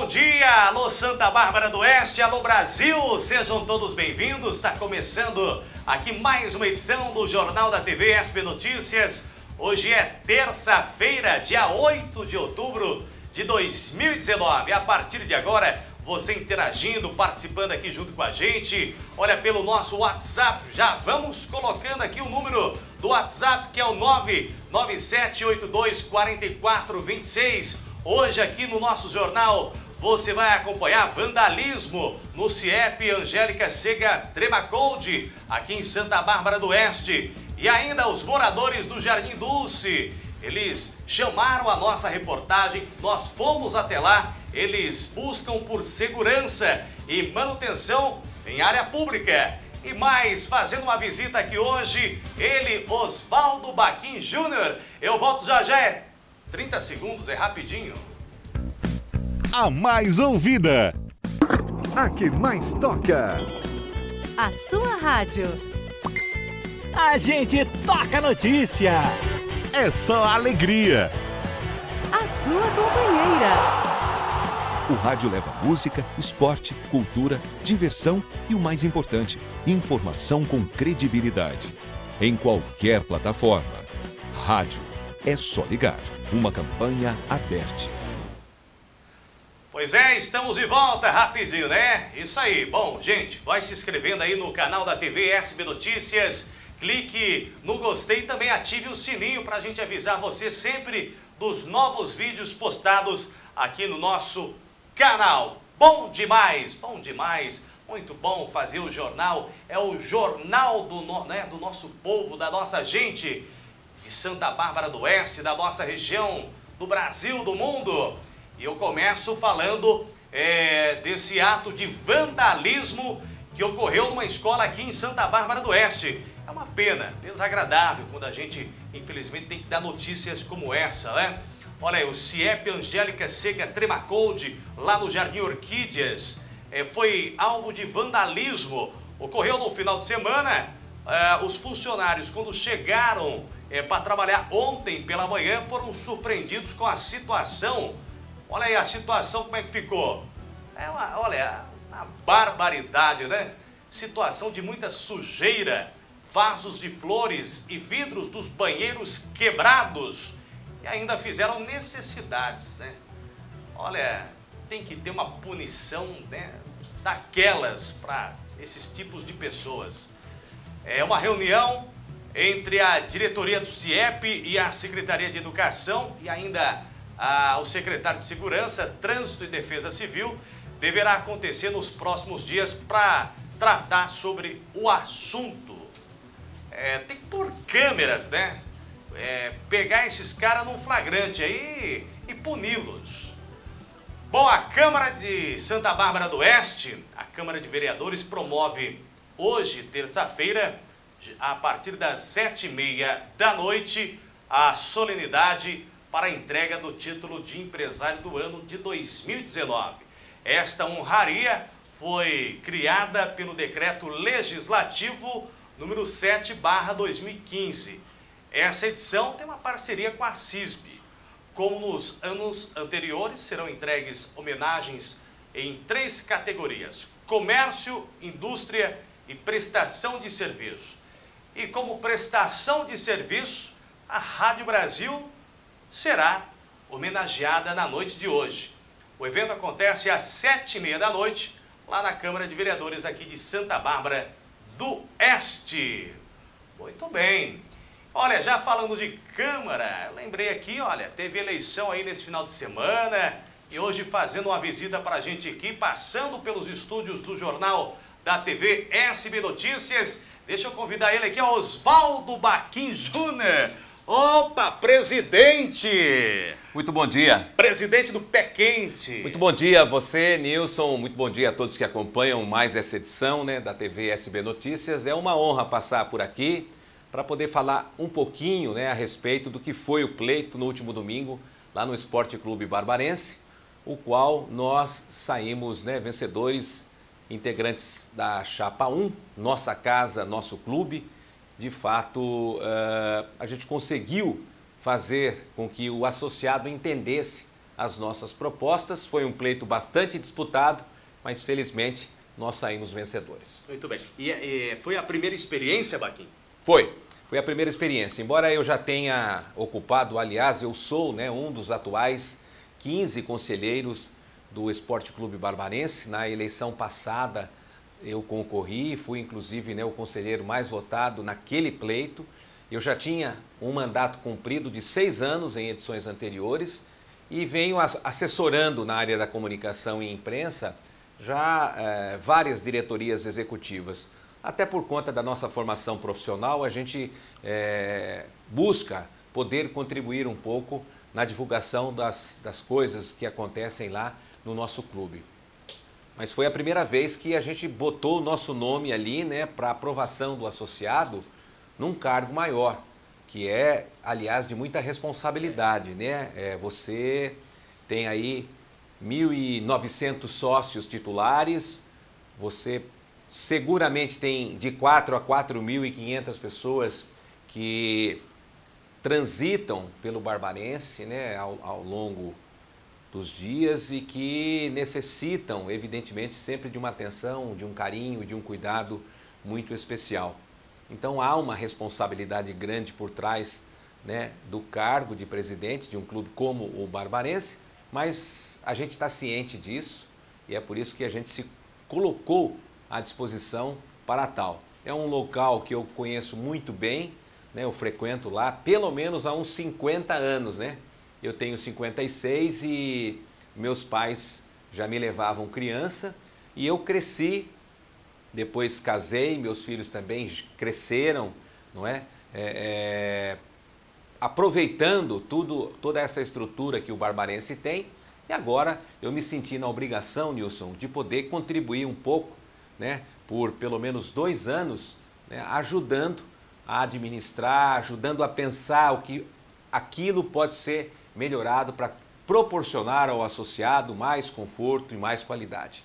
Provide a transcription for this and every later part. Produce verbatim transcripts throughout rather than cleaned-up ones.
bom dia! Alô Santa Bárbara do Oeste, alô Brasil! Sejam todos bem-vindos. Está começando aqui mais uma edição do Jornal da T V S B Notícias. Hoje é terça-feira, dia oito de outubro de dois mil e dezenove. A partir de agora, você interagindo, participando aqui junto com a gente. Olha, pelo nosso WhatsApp, já vamos colocando aqui o número do WhatsApp, que é o nove nove sete oito dois quatro quatro dois seis. Hoje aqui no nosso jornal você vai acompanhar vandalismo no C I E P Angélica Sega Tremacold, aqui em Santa Bárbara do Oeste. E ainda os moradores do Jardim Dulce, eles chamaram a nossa reportagem, nós fomos até lá, eles buscam por segurança e manutenção em área pública. E mais, fazendo uma visita aqui hoje, ele, Osvaldo Baquim Júnior. Eu volto já já, é trinta segundos, é rapidinho. A mais ouvida, a que mais toca, a sua rádio. A gente toca notícia. É só alegria. A sua companheira. O rádio leva música, esporte, cultura, diversão e o mais importante, informação com credibilidade. Em qualquer plataforma. Rádio é só ligar. Uma campanha aberta. Pois é, estamos de volta, rapidinho, né? Isso aí. Bom, gente, vai se inscrevendo aí no canal da T V S B Notícias. Clique no gostei e também ative o sininho para a gente avisar você sempre dos novos vídeos postados aqui no nosso canal. Bom demais, bom demais. Muito bom fazer o jornal. É o jornal do, no, né, do nosso povo, da nossa gente de Santa Bárbara do Oeste, da nossa região, do Brasil, do mundo. E eu começo falando é, desse ato de vandalismo que ocorreu numa escola aqui em Santa Bárbara do Oeste. É uma pena, desagradável, quando a gente, infelizmente, tem que dar notícias como essa, né? Olha aí, o C I E P Angélica Sega Tremacold, lá no Jardim Orquídeas, é, foi alvo de vandalismo. Ocorreu no final de semana. É, os funcionários, quando chegaram É, para trabalhar ontem pela manhã, foram surpreendidos com a situação. Olha aí a situação, como é que ficou. É uma, olha, uma barbaridade, né? Situação de muita sujeira, vasos de flores e vidros dos banheiros quebrados. E ainda fizeram necessidades, né? Olha, tem que ter uma punição, né, daquelas para esses tipos de pessoas. É uma reunião entre a diretoria do C I E P e a Secretaria de Educação e ainda a, o secretário de Segurança, Trânsito e Defesa Civil, deverá acontecer nos próximos dias para tratar sobre o assunto. É, tem que pôr câmeras, né? É, pegar esses caras num flagrante aí e puni-los. Bom, a Câmara de Santa Bárbara do Oeste, a Câmara de Vereadores, promove hoje, terça-feira, a partir das sete e meia da noite, a solenidade para a entrega do título de empresário do ano de dois mil e dezenove. Esta honraria foi criada pelo decreto legislativo número sete barra dois mil e quinze. Essa edição tem uma parceria com a C I S B. Como nos anos anteriores, serão entregues homenagens em três categorias: comércio, indústria e prestação de serviço. E como prestação de serviço, a Rádio Brasil será homenageada na noite de hoje. O evento acontece às sete e meia da noite, lá na Câmara de Vereadores aqui de Santa Bárbara do Oeste. Muito bem. Olha, já falando de Câmara, eu lembrei aqui, olha, teve eleição aí nesse final de semana e hoje fazendo uma visita para a gente aqui, passando pelos estúdios do jornal da T V S B Notícias. Deixa eu convidar ele aqui, Osvaldo Baquim Júnior. Opa, presidente! Muito bom dia. Presidente do Pé Quente. Muito bom dia a você, Nilson. Muito bom dia a todos que acompanham mais essa edição, né, da T V S B Notícias. É uma honra passar por aqui para poder falar um pouquinho, né, a respeito do que foi o pleito no último domingo lá no Esporte Clube Barbarense, o qual nós saímos, né, vencedores, integrantes da Chapa um, Nossa Casa, Nosso Clube. De fato, uh, a gente conseguiu fazer com que o associado entendesse as nossas propostas. Foi um pleito bastante disputado, mas felizmente nós saímos vencedores. Muito bem. E, e foi a primeira experiência, Baquim? Foi. Foi a primeira experiência. Embora eu já tenha ocupado, aliás, eu sou, né, um dos atuais quinze conselheiros do Esporte Clube Barbarense. Na eleição passada eu concorri, fui inclusive, né, o conselheiro mais votado naquele pleito. Eu já tinha um mandato cumprido de seis anos em edições anteriores e venho assessorando na área da comunicação e imprensa já eh, várias diretorias executivas. Até por conta da nossa formação profissional, a gente é, busca poder contribuir um pouco na divulgação das, das coisas que acontecem lá no nosso clube. Mas foi a primeira vez que a gente botou o nosso nome ali, né, para aprovação do associado num cargo maior, que é, aliás, de muita responsabilidade, né? É, você tem aí mil e novecentos sócios titulares, você seguramente tem de quatro a quatro mil e quinhentas pessoas que transitam pelo Barbarense, né, ao, ao longo dos dias e que necessitam, evidentemente, sempre de uma atenção, de um carinho e de um cuidado muito especial. Então há uma responsabilidade grande por trás, né, do cargo de presidente de um clube como o Barbarense, mas a gente está ciente disso e é por isso que a gente se colocou à disposição para tal. É um local que eu conheço muito bem, né? Eu frequento lá pelo menos há uns cinquenta anos, né? Eu tenho cinquenta e seis e meus pais já me levavam criança e eu cresci, depois casei, meus filhos também cresceram, não é? É, é, aproveitando tudo, toda essa estrutura que o Barbarense tem e agora eu me senti na obrigação, Nilson, de poder contribuir um pouco, né, por pelo menos dois anos, né, ajudando a administrar, ajudando a pensar o que aquilo pode ser melhorado para proporcionar ao associado mais conforto e mais qualidade.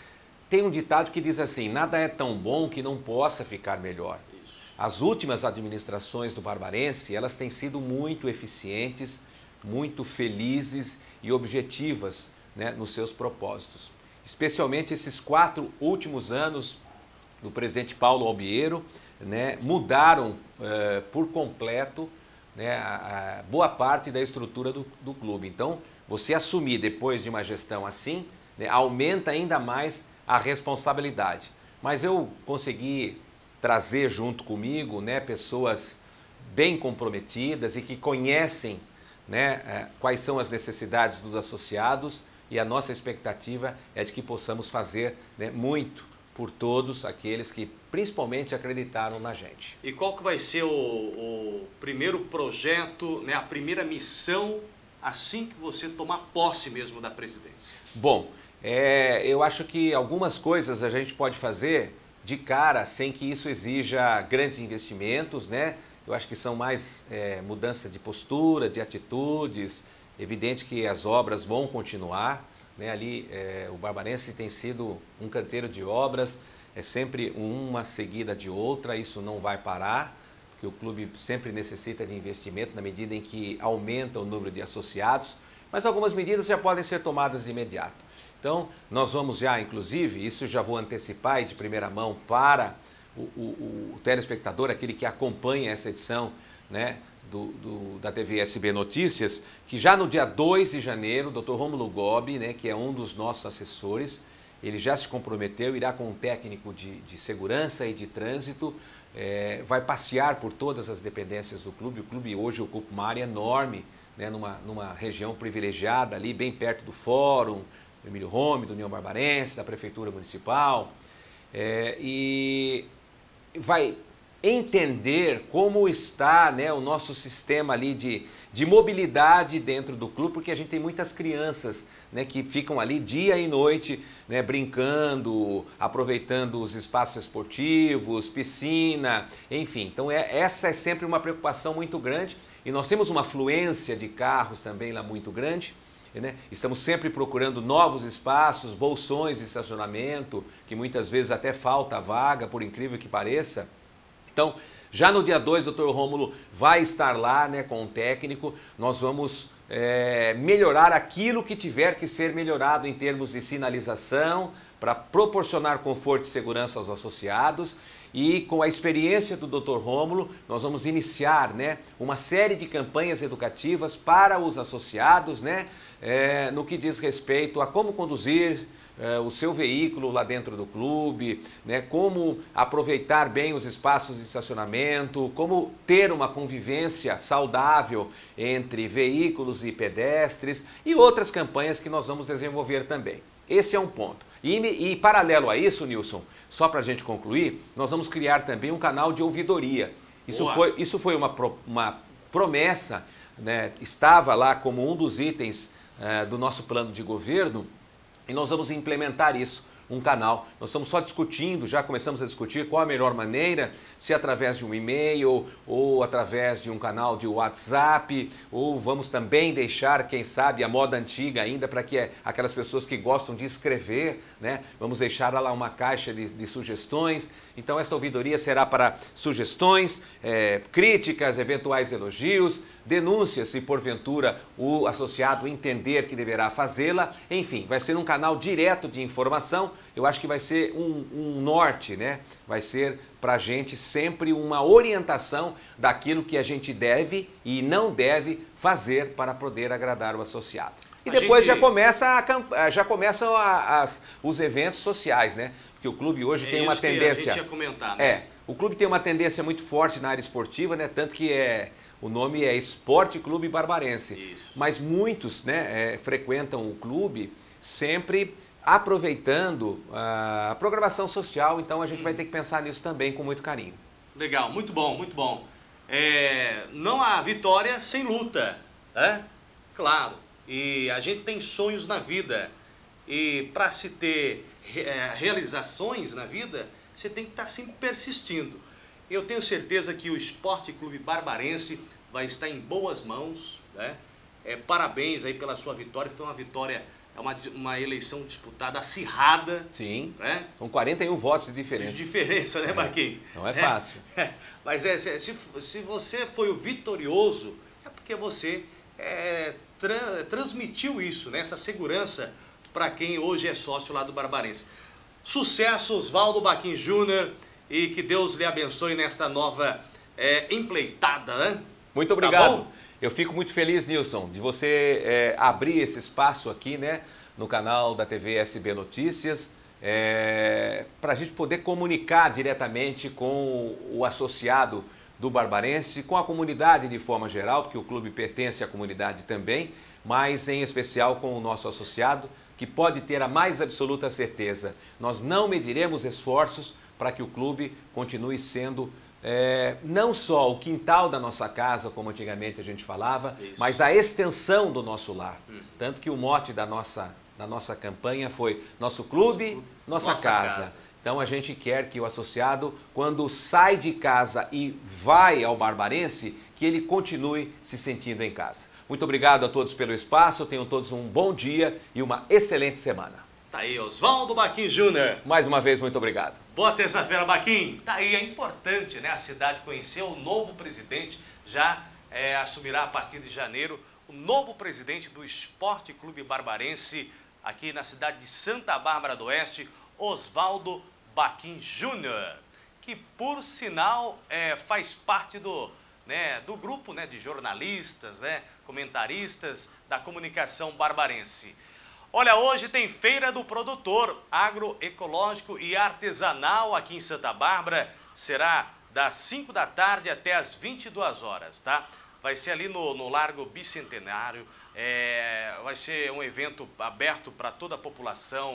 Tem um ditado que diz assim, nada é tão bom que não possa ficar melhor. As últimas administrações do Barbarense, elas têm sido muito eficientes, muito felizes e objetivas, né, nos seus propósitos. Especialmente esses quatro últimos anos do presidente Paulo Albiero, né, mudaram eh, por completo, né, a, a boa parte da estrutura do, do clube. Então, você assumir depois de uma gestão assim, né, aumenta ainda mais a responsabilidade. Mas eu consegui trazer junto comigo, né, pessoas bem comprometidas e que conhecem, né, eh, quais são as necessidades dos associados. E a nossa expectativa é de que possamos fazer, né, muito por todos aqueles que principalmente acreditaram na gente. E qual que vai ser o, o primeiro projeto, né, a primeira missão assim que você tomar posse mesmo da presidência? Bom, é, eu acho que algumas coisas a gente pode fazer de cara sem que isso exija grandes investimentos, né? Eu acho que são mais é, mudança de postura, de atitudes. Evidente que as obras vão continuar, né? Ali é, o Barbarense tem sido um canteiro de obras, é sempre uma seguida de outra, isso não vai parar, porque o clube sempre necessita de investimento na medida em que aumenta o número de associados, mas algumas medidas já podem ser tomadas de imediato. Então, nós vamos já, inclusive, isso já vou antecipar e de primeira mão para o, o, o telespectador, aquele que acompanha essa edição, né, Do, do, da T V S B Notícias, que já no dia dois de janeiro, o doutor Rômulo Gobi, né, que é um dos nossos assessores, ele já se comprometeu, irá com um técnico de, de segurança e de trânsito, é, vai passear por todas as dependências do clube. O clube hoje ocupa uma área enorme, né, numa, numa região privilegiada, ali bem perto do Fórum, do Emílio Rome, do União Barbarense, da Prefeitura Municipal, é, e vai entender como está, né, o nosso sistema ali de, de mobilidade dentro do clube, porque a gente tem muitas crianças, né, que ficam ali dia e noite, né, brincando, aproveitando os espaços esportivos, piscina, enfim. Então é, essa é sempre uma preocupação muito grande e nós temos uma afluência de carros também lá muito grande, né? Estamos sempre procurando novos espaços, bolsões de estacionamento, que muitas vezes até falta vaga, por incrível que pareça. Então, já no dia dois, o doutor Rômulo vai estar lá, né, com o técnico, nós vamos é, melhorar aquilo que tiver que ser melhorado em termos de sinalização, para proporcionar conforto e segurança aos associados. E com a experiência do doutor Rômulo, nós vamos iniciar, né, uma série de campanhas educativas para os associados, né, é, no que diz respeito a como conduzir é, o seu veículo lá dentro do clube, né, como aproveitar bem os espaços de estacionamento, como ter uma convivência saudável entre veículos e pedestres e outras campanhas que nós vamos desenvolver também. Esse é um ponto. E, e paralelo a isso, Nilson, só para a gente concluir, nós vamos criar também um canal de ouvidoria. Isso Boa. foi, isso foi uma, pro, uma promessa, né, estava lá como um dos itens uh, do nosso plano de governo e nós vamos implementar isso, um canal. Nós estamos só discutindo, já começamos a discutir qual a melhor maneira, se através de um e-mail ou através de um canal de WhatsApp, ou vamos também deixar, quem sabe, a moda antiga ainda, para que aquelas pessoas que gostam de escrever, né, vamos deixar lá uma caixa de, de sugestões. Então esta ouvidoria será para sugestões, é, críticas, eventuais elogios, denúncias se porventura o associado entender que deverá fazê-la. Enfim, vai ser um canal direto de informação. Eu acho que vai ser um, um norte, né? Vai ser para a gente sempre uma orientação daquilo que a gente deve e não deve fazer para poder agradar o associado. E depois gente... já, começa a, já começam a, as, os eventos sociais, né? Porque o clube hoje é tem uma tendência... Que a gente ia comentar, né? É, o clube tem uma tendência muito forte na área esportiva, né? Tanto que é... O nome é Esporte Clube Barbarense. Isso. Mas muitos, né, é, frequentam o clube sempre aproveitando a programação social, então a gente hum. vai ter que pensar nisso também com muito carinho. Legal, muito bom, muito bom. É, não há vitória sem luta, né? Claro, e a gente tem sonhos na vida e para se ter é, realizações na vida, você tem que estar sempre persistindo. Eu tenho certeza que o Esporte Clube Barbarense vai estar em boas mãos, né? É, parabéns aí pela sua vitória, foi uma vitória, é uma, uma eleição disputada, acirrada. Sim, né? São quarenta e um votos de diferença. De diferença, né, Marquinhos? É, não é fácil. É, é, mas é, se, se você foi o vitorioso, é porque você é, tra, transmitiu isso, né? Essa segurança para quem hoje é sócio lá do Barbarense. Sucesso, Osvaldo Baquim Júnior, e que Deus lhe abençoe nesta nova é, empleitada, né? Muito obrigado. Tá, eu fico muito feliz, Nilson, de você é, abrir esse espaço aqui, né, no canal da T V S B Notícias, é, para a gente poder comunicar diretamente com o associado do Barbarense, com a comunidade de forma geral, porque o clube pertence à comunidade também, mas em especial com o nosso associado, que pode ter a mais absoluta certeza. Nós não mediremos esforços para que o clube continue sendo é, não só o quintal da nossa casa, como antigamente a gente falava, Isso. mas a extensão do nosso lar. Hum. Tanto que o mote da nossa, da nossa campanha foi nosso clube, nosso, nossa, nossa casa. casa. Então a gente quer que o associado, quando sai de casa e vai ao Barbarense, que ele continue se sentindo em casa. Muito obrigado a todos pelo espaço, tenham todos um bom dia e uma excelente semana. Tá aí, Osvaldo Baquim Júnior. Mais uma vez, muito obrigado. Boa terça-feira, Baquim. Tá aí, é importante, né? A cidade conhecer o novo presidente, já é, assumirá a partir de janeiro o novo presidente do Esporte Clube Barbarense, aqui na cidade de Santa Bárbara do Oeste, Osvaldo Baquim Júnior, que por sinal é, faz parte do, né, do grupo, né, de jornalistas, né, comentaristas da comunicação barbarense. Olha, hoje tem Feira do Produtor Agroecológico e Artesanal aqui em Santa Bárbara. Será das cinco da tarde até as vinte e duas horas, tá? Vai ser ali no, no Largo Bicentenário, é, vai ser um evento aberto para toda a população.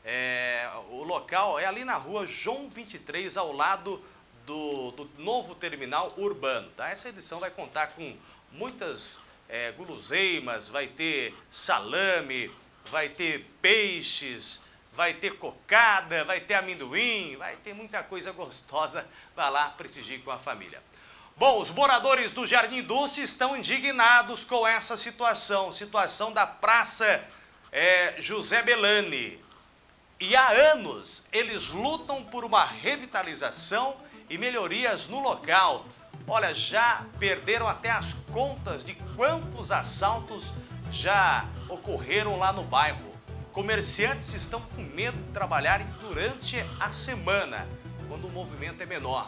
É, o local é ali na rua João vinte e três, ao lado do, do novo terminal urbano, tá? Essa edição vai contar com muitas é, guloseimas, vai ter salame, vai ter peixes, vai ter cocada, vai ter amendoim, vai ter muita coisa gostosa. Vai lá, prestigie com a família. Bom, os moradores do Jardim Doce estão indignados com essa situação, situação da Praça é, José Belani. E há anos eles lutam por uma revitalização e melhorias no local. Olha, já perderam até as contas de quantos assaltos já ocorreram lá no bairro. Comerciantes estão com medo de trabalharem durante a semana, quando o movimento é menor.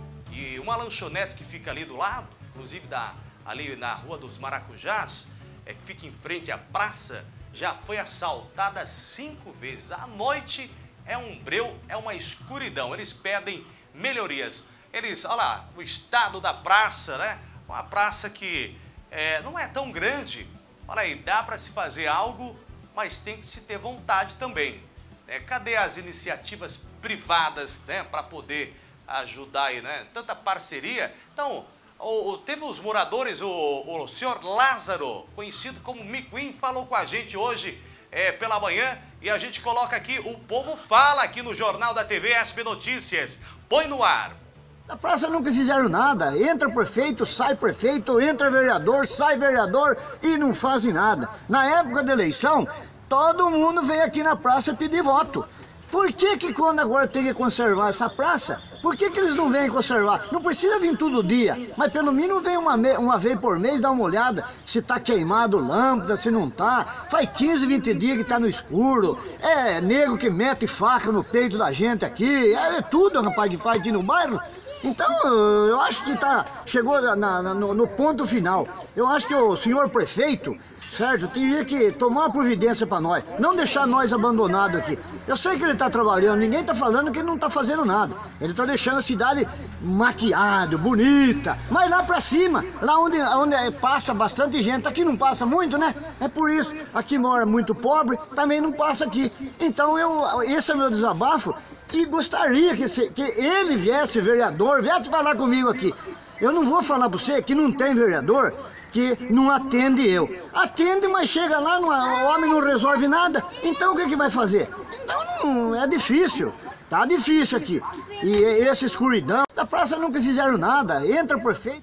E uma lanchonete que fica ali do lado, inclusive da, ali na Rua dos Maracujás, é, que fica em frente à praça, já foi assaltada cinco vezes. À noite é um breu, é uma escuridão. Eles pedem melhorias. Eles, olha lá, o estado da praça, né? Uma praça que é, não é tão grande. Olha aí, dá para se fazer algo, mas tem que se ter vontade também. É, cadê as iniciativas privadas, né, para poder ajudar aí, né? Tanta parceria. Então, o, o, teve os moradores, o, o senhor Lázaro, conhecido como Miquim, falou com a gente hoje é, pela manhã e a gente coloca aqui, o povo fala aqui no Jornal da T V S B Notícias. Põe no ar. Na praça nunca fizeram nada, entra prefeito, sai prefeito, entra vereador, sai vereador e não fazem nada. Na época da eleição, todo mundo veio aqui na praça pedir voto. Por que que quando agora tem que conservar essa praça, por que que eles não vêm conservar? Não precisa vir todo dia, mas pelo mínimo vem uma, uma vez por mês, dá uma olhada se tá queimado lâmpada, se não tá. Faz quinze, vinte dias que tá no escuro, é nego que mete faca no peito da gente aqui, é tudo, rapaz, que faz aqui no bairro. Então, eu acho que tá, chegou na, na, no, no ponto final. Eu acho que o senhor prefeito, certo, teria que tomar uma providência para nós, não deixar nós abandonados aqui. Eu sei que ele está trabalhando, ninguém está falando que ele não está fazendo nada. Ele está deixando a cidade maquiada, bonita, mas lá para cima, lá onde, onde passa bastante gente, aqui não passa muito, né? É por isso, aqui mora muito pobre, também não passa aqui. Então, eu, esse é o meu desabafo. E gostaria que, se, que ele viesse, vereador, viesse falar comigo aqui. Eu não vou falar para você que não tem vereador que não atende eu. Atende, mas chega lá, não, o homem não resolve nada, então o que, que vai fazer? Então não, é difícil, tá difícil aqui. E essa escuridão, da praça nunca fizeram nada, entra prefeito.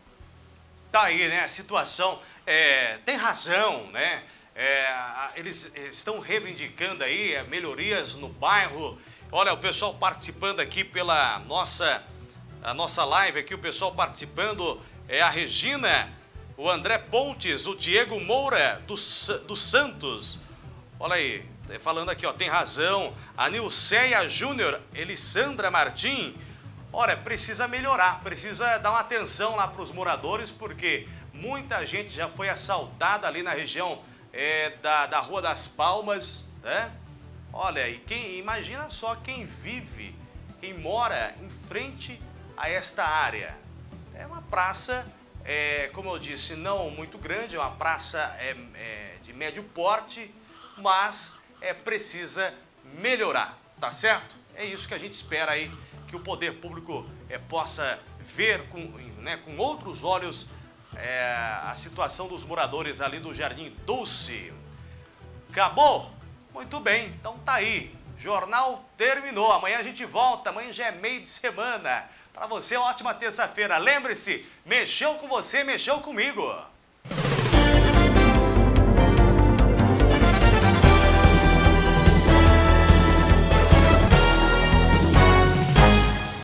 Tá aí, né, a situação, é, tem razão, né? É, eles estão reivindicando aí melhorias no bairro. Olha, o pessoal participando aqui pela nossa, a nossa live aqui, o pessoal participando é a Regina, o André Pontes, o Diego Moura dos, dos Santos. Olha aí, falando aqui, ó, tem razão. A Nilceia Júnior, Elissandra Martim. Olha, precisa melhorar, precisa dar uma atenção lá para os moradores, porque muita gente já foi assaltada ali na região é, da, da Rua das Palmas, né? Olha, e quem, imagina só quem vive, quem mora em frente a esta área. É uma praça, é, como eu disse, não muito grande, é uma praça é, é, de médio porte, mas é, precisa melhorar, tá certo? É isso que a gente espera aí, que o poder público é, possa ver com, né, com outros olhos é, a situação dos moradores ali do Jardim Dulce. Acabou? Muito bem, então tá aí. Jornal terminou. Amanhã a gente volta. Amanhã já é meio de semana. Para você, ótima terça-feira. Lembre-se, mexeu com você, mexeu comigo.